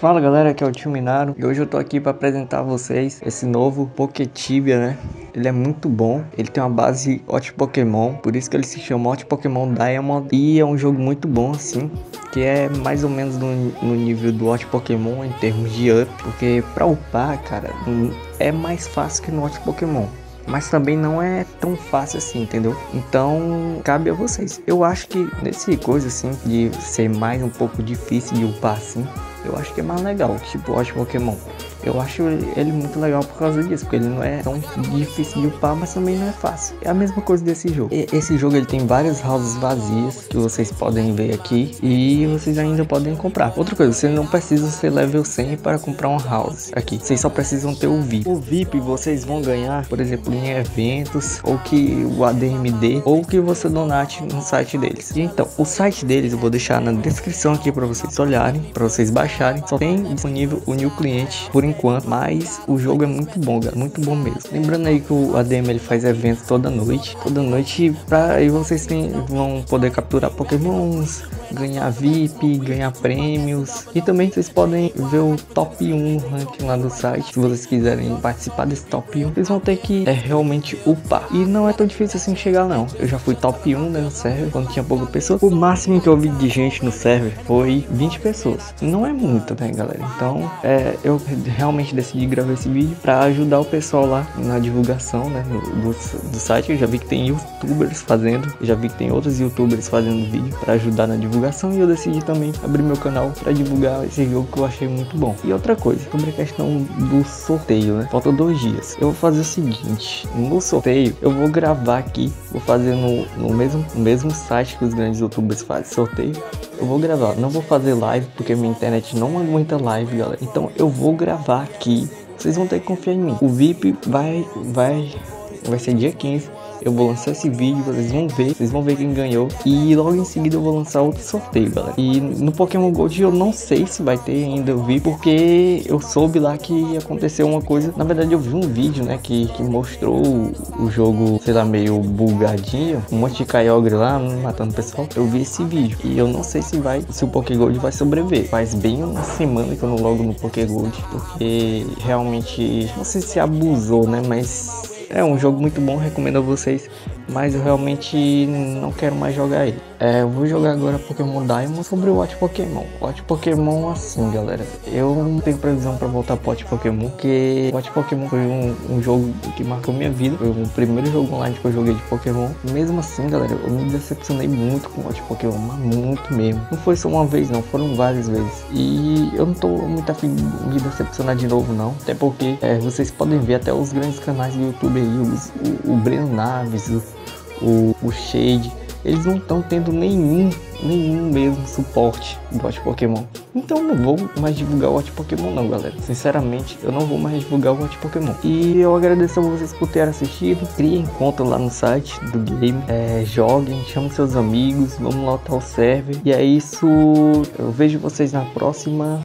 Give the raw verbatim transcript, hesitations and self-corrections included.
Fala galera, aqui é o Tio Minaro e hoje eu tô aqui pra apresentar a vocês esse novo Poketibia, né? Ele é muito bom, ele tem uma base Hot Pokémon, por isso que ele se chama Hot Pokémon Diamond. E é um jogo muito bom assim, que é mais ou menos no, no nível do Hot Pokémon em termos de up. Porque pra upar, cara, é mais fácil que no Hot Pokémon, mas também não é tão fácil assim, entendeu? Então cabe a vocês. Eu acho que nesse coisa assim de ser mais um pouco difícil de upar assim, eu acho que é mais legal, tipo o Hot Pokémon. Eu acho ele muito legal por causa disso, porque ele não é tão difícil de upar, mas também não é fácil. É a mesma coisa desse jogo. E esse jogo ele tem várias houses vazias que vocês podem ver aqui e vocês ainda podem comprar. Outra coisa, vocês não precisam ser level cem para comprar uma house aqui. Vocês só precisam ter o V I P. O V I P vocês vão ganhar, por exemplo, em eventos, ou que o A D M dê, ou que você donate no site deles. E então, o site deles eu vou deixar na descrição aqui para vocês olharem, para vocês baixarem. Só tem disponível o new cliente por enquanto, mas o jogo é muito bom, galera, muito bom mesmo. Lembrando aí que o A D M ele faz eventos toda noite, toda noite, para aí vocês tem, vão poder capturar Pokémons, ganhar V I P, ganhar prêmios, e também vocês podem ver o top um ranking lá do site. Se vocês quiserem participar desse top um, vocês vão ter que é, realmente upar, e não é tão difícil assim chegar não. Eu já fui top um, né, no server quando tinha pouca pessoa. O máximo que eu vi de gente no server foi vinte pessoas. Não é muito, né, galera? Então é, eu realmente decidi gravar esse vídeo para ajudar o pessoal lá na divulgação, né, do, do site. Eu já vi que tem youtubers fazendo, eu já vi que tem outros youtubers fazendo vídeo para ajudar na divulgação, e eu decidi também abrir meu canal para divulgar esse jogo que eu achei muito bom. E outra coisa, sobre a questão do sorteio, né, falta dois dias. Eu vou fazer o seguinte: no sorteio eu vou gravar aqui, vou fazer no, no mesmo, no mesmo site que os grandes youtubers fazem sorteio. Eu vou gravar, não vou fazer live porque minha internet não aguenta live, galera. Então eu vou gravar aqui, vocês vão ter que confiar em mim. O V I P vai, vai, vai ser dia quinze. Eu vou lançar esse vídeo, vocês vão ver, vocês vão ver quem ganhou. E logo em seguida eu vou lançar outro sorteio, galera. E no Pokémon Gold eu não sei se vai ter ainda o V I P, porque eu soube lá que aconteceu uma coisa. Na verdade eu vi um vídeo, né, que, que mostrou o, o jogo, sei lá, meio bugadinho, um monte de Kyogre lá matando o pessoal. Eu vi esse vídeo e eu não sei se vai, se o Poké Gold vai sobreviver. Faz bem uma semana que eu não logo no Poké Gold, porque realmente, não sei se abusou, né, mas é um jogo muito bom, recomendo a vocês, mas eu realmente não quero mais jogar ele. É, eu vou jogar agora Pokémon Diamond. Sobre o Hot Pokémon. Hot Pokémon assim, galera, eu não tenho previsão para voltar pro Hot Pokémon, porque o Hot Pokémon foi um, um jogo que marcou minha vida. Foi o primeiro jogo online que eu joguei de Pokémon. Mesmo assim, galera, eu me decepcionei muito com o Hot Pokémon, mas muito mesmo. Não foi só uma vez não, foram várias vezes. E eu não tô muito afim de me decepcionar de novo não, até porque é, vocês podem ver até os grandes canais do YouTube aí, os, o, o Breno Naves, o, o, o Shade, eles não estão tendo nenhum, nenhum mesmo suporte do Hot Pokémon. Então eu não vou mais divulgar o Hot Pokémon não, galera. Sinceramente, eu não vou mais divulgar o Hot Pokémon. E eu agradeço a vocês por terem assistido. Criem conta lá no site do game. É, joguem, chamem seus amigos, vamos lotar o server. E é isso. Eu vejo vocês na próxima.